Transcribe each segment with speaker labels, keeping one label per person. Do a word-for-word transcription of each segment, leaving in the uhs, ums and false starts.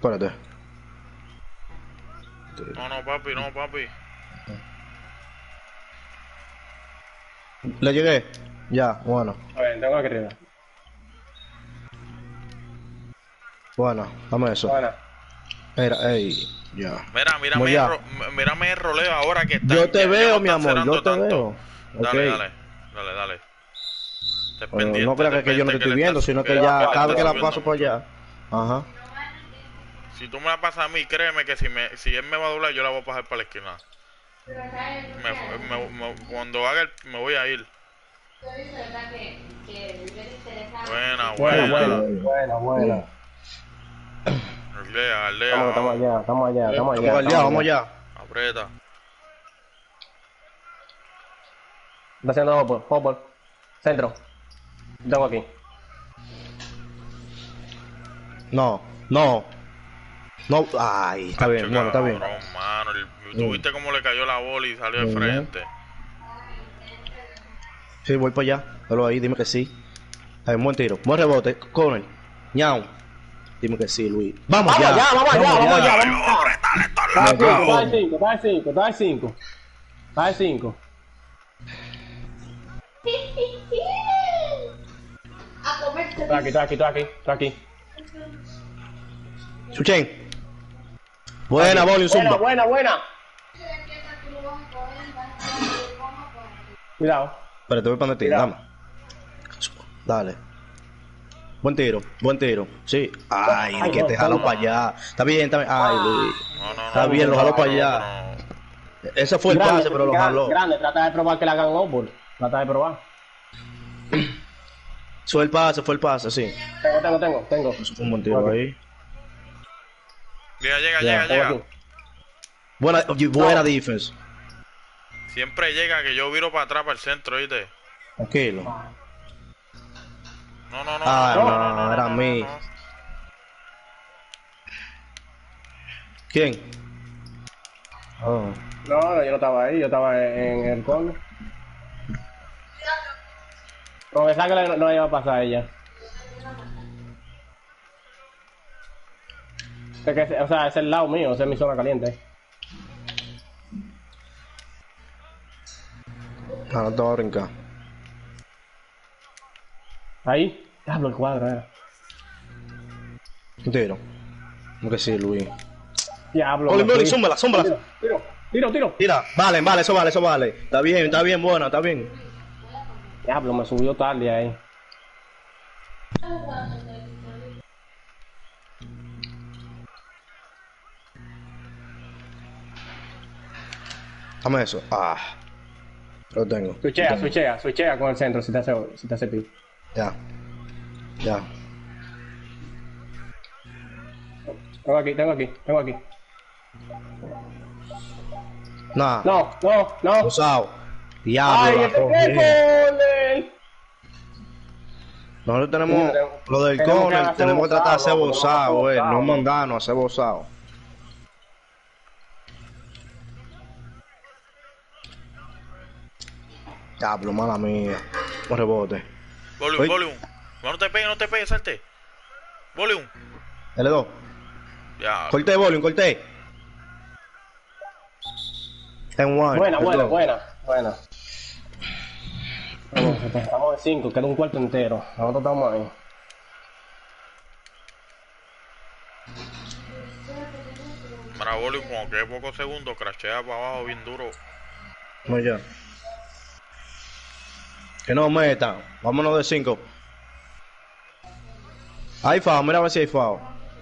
Speaker 1: Espérate.
Speaker 2: No, no, papi, no, papi.
Speaker 1: Le llegué. Ya, bueno.
Speaker 3: A ver, tengo aquí arriba.
Speaker 1: Bueno, dame eso.
Speaker 3: Bueno.
Speaker 1: Mira, ey, ya.
Speaker 2: Mira, mírame,
Speaker 1: Como
Speaker 2: el,
Speaker 1: ya.
Speaker 2: ro mírame el roleo ahora que está.
Speaker 1: Yo te
Speaker 2: ya,
Speaker 1: veo,
Speaker 2: ya no
Speaker 1: mi
Speaker 2: están
Speaker 1: amor,
Speaker 2: cerrando
Speaker 1: yo te
Speaker 2: tanto.
Speaker 1: veo.
Speaker 2: Dale,
Speaker 1: Ok.
Speaker 2: dale, dale, dale. Estés
Speaker 1: Pero
Speaker 2: pendiente,
Speaker 1: no creas que,
Speaker 2: estés
Speaker 1: que yo no te
Speaker 2: pendiente
Speaker 1: estoy
Speaker 2: le
Speaker 1: viendo,
Speaker 2: está-
Speaker 1: sino que
Speaker 2: le
Speaker 1: ya
Speaker 2: está
Speaker 1: cada vez que la
Speaker 2: subiendo
Speaker 1: paso por
Speaker 2: mucho.
Speaker 1: allá. Ajá.
Speaker 2: Si tú me la pasas a mí, créeme que si me si él me va a doblar, yo la voy a pasar para la esquina. Me, me, me, cuando haga el, me voy a ir. Buena,
Speaker 3: Buena,
Speaker 2: buena.
Speaker 3: buena, buena, buena.
Speaker 2: Aldea, aldea.
Speaker 3: Estamos, estamos
Speaker 2: Vamos.
Speaker 3: allá, estamos allá, estamos allá.
Speaker 1: Vamos allá, vamos allá.
Speaker 2: Aprieta.
Speaker 3: Está haciendo Hopper, Hopper. Centro. Tengo aquí.
Speaker 1: No, no. No, ay, está bien, bueno, está bien.
Speaker 2: Cabrón, mano. El- ¿Tú viste cómo le cayó la bola y salió de
Speaker 1: Ujú.
Speaker 2: frente?
Speaker 1: Sí, voy para allá. Dalo ahí, dime que sí. A ver, buen tiro. Buen rebote, Conner. Ñau. Dime que sí, Luis. Vamos,
Speaker 3: Vamos
Speaker 1: ya.
Speaker 3: allá, vamos allá, vamos allá, vamos allá.
Speaker 2: Apretale estos
Speaker 3: Está de
Speaker 2: locos.
Speaker 3: cinco, está de cinco, está de cinco, está de cinco.
Speaker 4: A comer.
Speaker 3: Está aquí, está aquí, está aquí, está aquí.
Speaker 1: Chuchen. Buena,
Speaker 3: Aquí.
Speaker 1: Boli,
Speaker 3: Buena,
Speaker 1: zumba.
Speaker 3: buena, buena. Cuidado.
Speaker 1: Espérate, voy para donde ti,
Speaker 3: Mira.
Speaker 1: dame. Dale. Buen tiro, buen tiro. Sí. Ay,
Speaker 3: Ay,
Speaker 1: que
Speaker 3: no,
Speaker 1: te jalo
Speaker 3: no.
Speaker 1: para allá. Está bien, está bien. Ay, Luis.
Speaker 2: No, no, no.
Speaker 1: Está bien, lo
Speaker 2: no,
Speaker 1: jalo
Speaker 2: no,
Speaker 1: para
Speaker 2: no,
Speaker 1: allá.
Speaker 2: no.
Speaker 1: Ese fue el
Speaker 3: Grande,
Speaker 1: pase, pero lo
Speaker 3: grande,
Speaker 1: jaló.
Speaker 3: Grande, trata de probar que le hagan Hopper. Trata de probar.
Speaker 1: Fue el pase, fue el pase, sí.
Speaker 3: Tengo, tengo, tengo, tengo.
Speaker 1: Eso fue un buen tiro
Speaker 3: Ok.
Speaker 1: ahí.
Speaker 2: Llega, llega,
Speaker 1: Ya,
Speaker 2: llega,
Speaker 3: Tengo
Speaker 2: llega.
Speaker 3: aquí.
Speaker 1: Buena, oye, buena
Speaker 3: No.
Speaker 1: defense.
Speaker 2: Siempre llega que yo viro para atrás, para el centro, ¿viste?
Speaker 1: Tranquilo.
Speaker 2: No, no, no.
Speaker 1: Ah,
Speaker 2: no,
Speaker 1: no,
Speaker 2: no, no,
Speaker 1: era
Speaker 2: no, no,
Speaker 1: mí.
Speaker 2: no.
Speaker 1: ¿Quién? Oh.
Speaker 3: No, no, yo no estaba ahí, yo estaba en, en el corner. Con el saque no, no iba a pasar a ella. Es que, o sea, es el lado mío, esa es mi zona caliente.
Speaker 1: Ah, no te voy a brincar.
Speaker 3: Ahí, diablo el cuadro era.
Speaker 1: Un tiro. Como que sí, Luis.
Speaker 3: Diablo.
Speaker 1: Boli,
Speaker 3: me
Speaker 1: Boli,
Speaker 3: fui.
Speaker 1: zúmbala, zúmbala.
Speaker 3: Tiro, tiro, tiro, tiro.
Speaker 1: Tira. Vale, vale, eso vale, eso vale. Está bien, está bien, buena, está bien.
Speaker 3: Diablo, me subió tarde ahí.
Speaker 1: Dame eso. Ah. Lo tengo.
Speaker 3: Switchea,
Speaker 1: Lo tengo.
Speaker 3: switchea, switchea con el centro si te hace, si te hace pico.
Speaker 1: Ya. Ya.
Speaker 3: Tengo aquí, tengo aquí, tengo aquí.
Speaker 1: Nah.
Speaker 3: No, no, no.
Speaker 1: Usado. Diablo.
Speaker 3: Ay,
Speaker 1: la
Speaker 3: este
Speaker 1: cogí.
Speaker 3: qué corner.
Speaker 1: Nosotros tenemos
Speaker 3: Sí,
Speaker 1: lo del
Speaker 3: tenemos que
Speaker 1: corner,
Speaker 3: hacer
Speaker 1: tenemos que tratar de hacer
Speaker 3: bozado,
Speaker 1: bozado,
Speaker 3: loco,
Speaker 1: güey. No
Speaker 3: bozado.
Speaker 1: mandarnos a hacer bozado. Diablo, mala mía. Un rebote.
Speaker 2: Volume,
Speaker 1: Oye.
Speaker 2: volume. No, no te pegues, no te pegues, salte. Volume.
Speaker 1: L dos.
Speaker 2: Ya.
Speaker 1: Corté, volumen, corté. En one.
Speaker 3: Buena,
Speaker 1: L
Speaker 3: buena,
Speaker 1: dos.
Speaker 3: buena, buena. Vamos, estamos de cinco, queda un cuarto entero. Nosotros estamos ahí.
Speaker 2: Mira, volume, como que pocos segundos, crashea para abajo bien duro.
Speaker 1: No, ya. Que no metan. Vámonos de cinco. Hay FAO, mira a ver si hay FAO.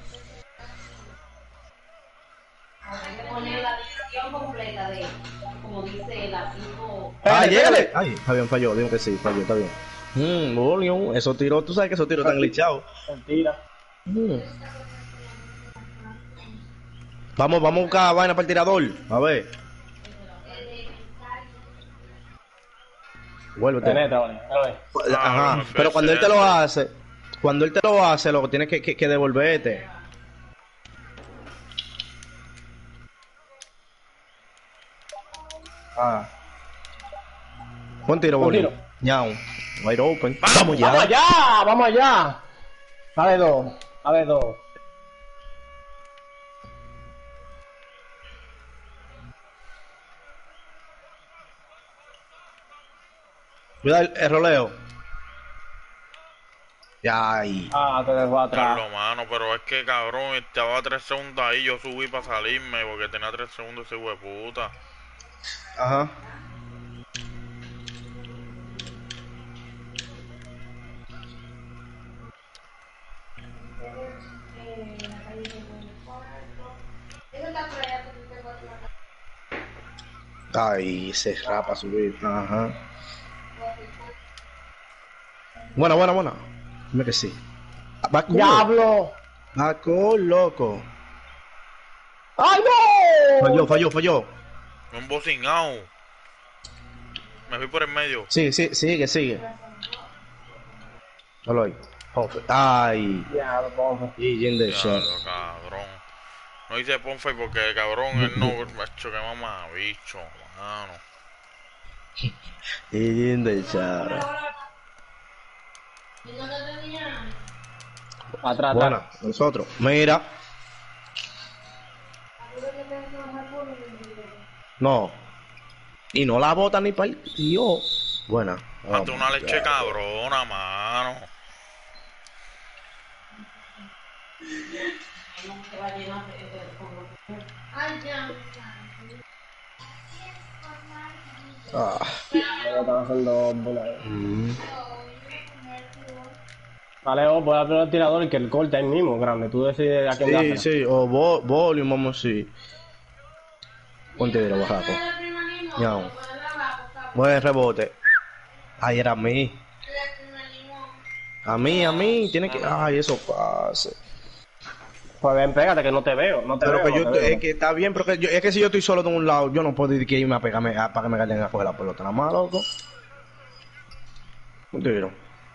Speaker 4: Hay que poner la dirección completa de, como dice el archivo.
Speaker 1: ¡Ay,
Speaker 3: Pégale,
Speaker 1: llégale!
Speaker 3: pégale.
Speaker 1: Ay, está bien, falló. Digo que sí, falló, está bien. Mmm, volume. Esos tiros, tú sabes que esos tiros están glitchados.
Speaker 3: Mentira.
Speaker 1: Mm. Vamos, vamos a buscar vaina para el tirador. A ver. Vuélvete.
Speaker 3: Tenete, vale. A ver.
Speaker 1: Ajá.
Speaker 2: me
Speaker 1: Pero cuando él te lo
Speaker 2: excelente.
Speaker 1: hace, cuando él te lo hace, lo que tienes que, que, que devolverte.
Speaker 3: Ah.
Speaker 1: Buen tiro,
Speaker 3: Buen
Speaker 1: boli.
Speaker 3: tiro.
Speaker 1: Ñau. Wide open.
Speaker 2: Vamos.
Speaker 1: Vamos ya.
Speaker 3: ¡Vamos allá! ¡Vamos allá! A ver dos, a ver dos.
Speaker 1: Cuida el, el roleo. Ya ahí.
Speaker 3: Ah, te dejó atrás.
Speaker 2: Carlos, mano, pero es que cabrón, estaba a tres segundos ahí, yo subí para salirme porque tenía tres segundos ese hueputa.
Speaker 1: Ajá. Ay, se rapa subir. Ajá. Buena, buena, buena. Dime que sí. Va con
Speaker 3: ¡Diablo!
Speaker 1: Va con loco.
Speaker 3: ¡Ay, no!
Speaker 1: Falló, falló, falló.
Speaker 2: Un bocingao. Me fui por el medio.
Speaker 1: Sí, sí, sigue, sigue. Solo ahí. Perfect. Ay.
Speaker 3: Diablo, Ponce.
Speaker 1: Y in the shot.
Speaker 2: Diablo, cabrón. No hice Ponfe porque cabrón, él no, macho, que mamá, bicho, mano.
Speaker 1: Y in the shot.
Speaker 3: Atrás,
Speaker 1: Buena,
Speaker 3: atrás.
Speaker 1: nosotros. Mira. No. Y no la bota ni para el tío. Buena.
Speaker 2: Hazte
Speaker 1: Oh,
Speaker 2: una
Speaker 1: my
Speaker 2: leche
Speaker 1: God.
Speaker 2: cabrona, mano.
Speaker 1: Ah.
Speaker 3: Están haciendo bola.
Speaker 1: Mm.
Speaker 3: Vale, vos voy a poner el tirador y que el corte ahí mismo, grande. Tú decides a quién
Speaker 1: Sí,
Speaker 3: dársela.
Speaker 1: sí. O vo volume, vamos así. Ponte de bajaco. Ñao. Buen rebote. Ay, era a mí. A mí, a mí. Tiene que. Ay, eso pase.
Speaker 3: Pues ven, pégate que no te veo. No te
Speaker 1: Pero
Speaker 3: veo.
Speaker 1: que yo,
Speaker 3: no te veo.
Speaker 1: es que está bien, pero que yo, es que si yo estoy solo de un lado, yo no puedo ir que irme a pegarme a, para que me ganen a coger la pelota, nada más, loco. Un tiro.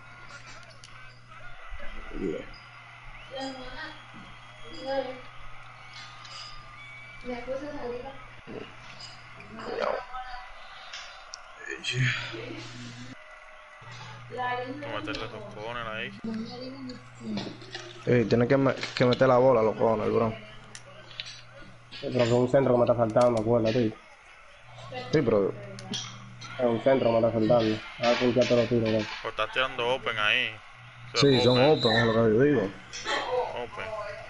Speaker 1: Yeah.
Speaker 2: Hay que meterle dos cojones ahí.
Speaker 1: Sí, tiene que, me- que meter la bola, loco, el bro.
Speaker 3: Sí, pero que es un centro que me está faltando, acuérdate.
Speaker 1: Sí, pero.
Speaker 3: Es un centro que me está faltando. A ver quién todos los tiros, ¿no?
Speaker 2: Pues estás tirando open ahí. Eso
Speaker 1: Sí,
Speaker 2: es
Speaker 1: son open, es lo que yo digo.
Speaker 2: Open.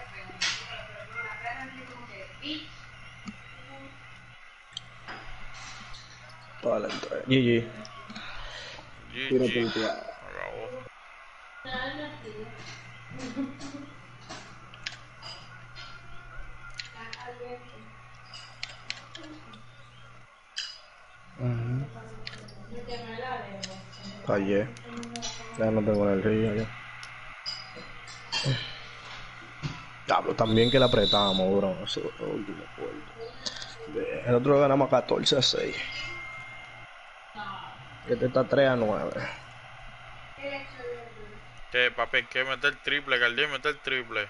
Speaker 1: Vale, entonces. G G.
Speaker 3: Tiro
Speaker 2: G G.
Speaker 3: punteado.
Speaker 2: Acabó.
Speaker 1: Fallé. Ya no tengo energía ya. Diablo, también que le apretamos, bro. Eso es lo último cuarto. El otro lo ganamos catorce a seis. Este está tres a nueve.
Speaker 2: Que papi, que meter triple, Galdier, meter triple.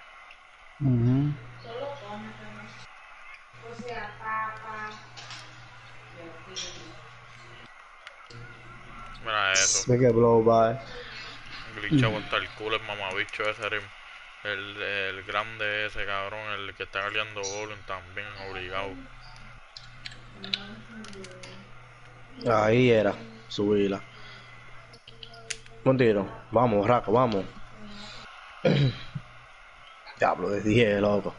Speaker 2: Mira eso.
Speaker 1: Make it blow by.
Speaker 2: Glitchado hasta el culo, el mamabicho ese, el, el, el grande ese, cabrón, el que está galeando volumen también, obligado.
Speaker 1: Ahí era. Subíla. Un tiro. Vamos, Raco, vamos. Diablo, de diez, loco.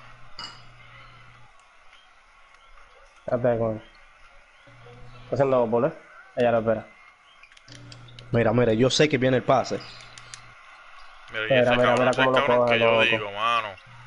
Speaker 3: Quédate con él. Está haciendo bola, ¿eh? Ella lo espera.
Speaker 1: Mira, mira, yo sé que viene el pase.
Speaker 2: Mira, y
Speaker 3: Mira,
Speaker 2: ese
Speaker 3: mira,
Speaker 2: cabrón,
Speaker 3: mira
Speaker 2: ese
Speaker 3: cómo lo
Speaker 2: cabrón
Speaker 3: coge,
Speaker 2: que yo
Speaker 3: loco.
Speaker 2: digo, mano.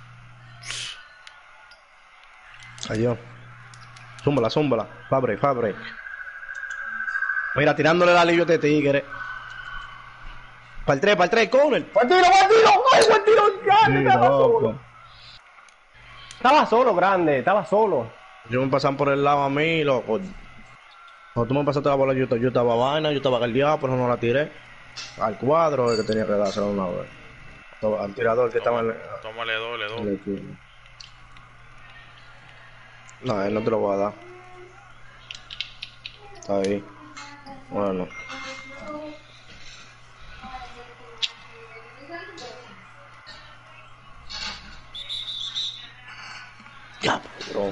Speaker 1: Adiós. Zúmbala, zúmbala. Fabre, Fabre. Mira, tirándole el alivio de tigre. Para el tres, para el tres, corner.
Speaker 3: ¡Buen tiro, buen tiro! ¡Ay, buen tiro! ¡Grande!
Speaker 1: Sí,
Speaker 3: Estaba
Speaker 1: loco.
Speaker 3: solo. Estaba solo, grande. Estaba solo.
Speaker 1: Yo me pasan por el lado a mí, loco. Cuando tú me pasaste la bola, yo, yo estaba vaina, yo estaba galdeado, por eso no la tiré. Al cuadro, el que tenía que dársela una vez. Al tirador que estaba en el,
Speaker 2: Tómale dos, le
Speaker 1: en
Speaker 2: dos.
Speaker 1: el esquina. No, él no te lo voy a dar. Está ahí. Bueno. Ya, bro.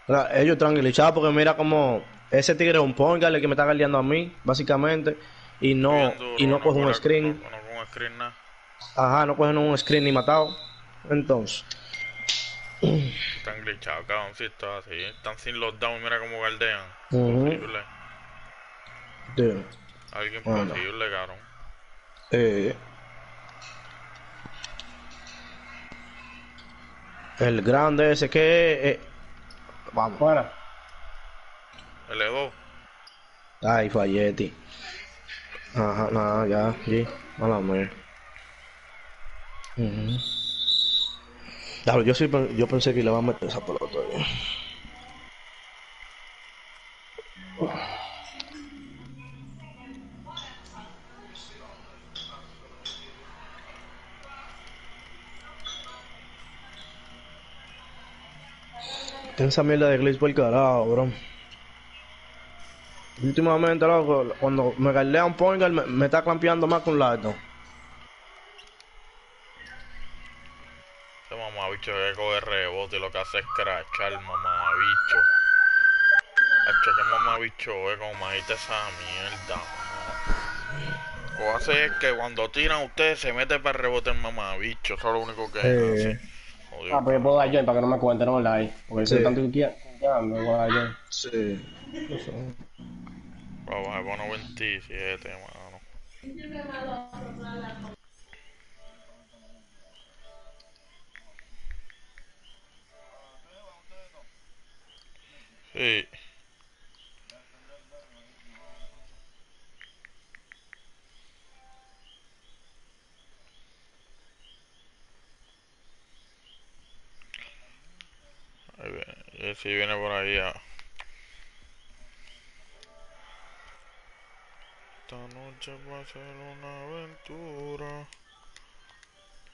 Speaker 1: La- Ellos tranquilizados porque mira como ese tigre es un point guard el que me está guardiando a mí, básicamente, y no,
Speaker 2: Bien
Speaker 1: y
Speaker 2: duro,
Speaker 1: no
Speaker 2: no
Speaker 1: coge un
Speaker 2: fuera, no,
Speaker 1: screen.
Speaker 2: no con screen nada.
Speaker 1: Ajá, no cogen un screen ni matado. Entonces,
Speaker 2: Están glitchados, cabroncito, así. Están sin lockdown, mira cómo galdean.
Speaker 1: ujú,
Speaker 2: Posible.
Speaker 1: sí,
Speaker 2: Algo
Speaker 1: bueno,
Speaker 2: imposible, cabrón.
Speaker 1: eh, el grande ese que, eh, vamos,
Speaker 3: Bueno,
Speaker 2: L dos.
Speaker 1: ay, Falletti. Ajá, nada, ya, sí, mala mía. Ujú. Claro, yo sí, pen- yo pensé que le iba a meter esa pelota ahí. Ten esa mierda de glitch por el carajo, bro. Últimamente, loco, cuando me galdea un point guard, me, me está clampeando más con lato.
Speaker 2: Ese mamabicho que coge rebote y lo que hace es crachar, mamabicho. Hacho, que mamabicho es como majita esa mierda, mano. O hace es que cuando tiran ustedes se mete para el rebote el mamabicho. Eso es lo único que hace.
Speaker 1: Eh,
Speaker 3: ah,
Speaker 2: Jodido,
Speaker 3: pues yo puedo dar
Speaker 2: cabrón.
Speaker 3: join para que no me cuenten, no la porque si
Speaker 1: sí,
Speaker 3: yo tanto tuqueando, yo puedo dar join.
Speaker 1: sí. No sé.
Speaker 2: Vamos a poner veintisiete, mano. Sí. Ahí viene. Y si viene por ahí ya. Esta noche va a ser una aventura.